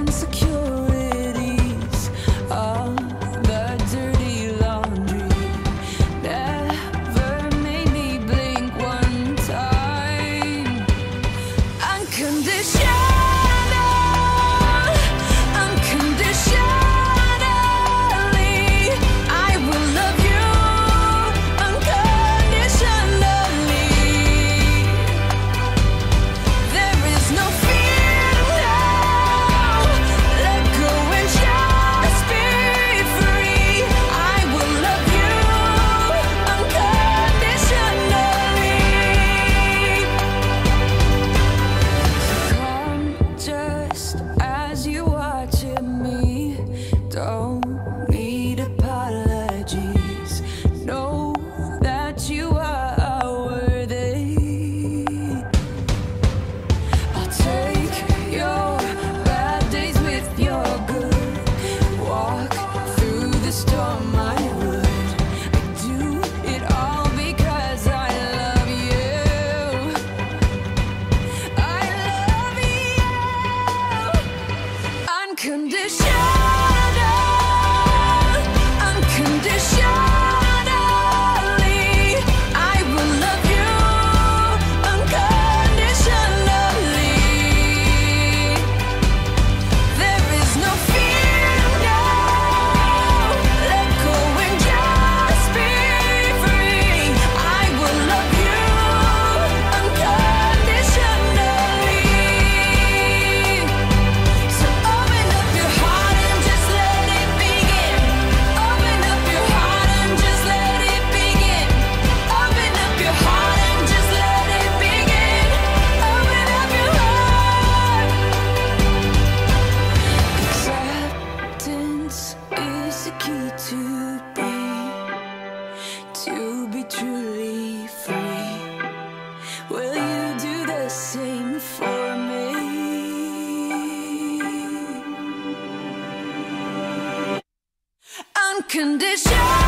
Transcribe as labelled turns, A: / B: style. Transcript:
A: insecurities, all the dirty laundry never made me blink one time. Unconditional. Don't need apologies. Know that you are worthy. I'll take your bad days with your good. Walk through the storm, I would. I do it all because I love you. I love you unconditional. Is the key to be truly free. Will you do the same for me? Unconditional.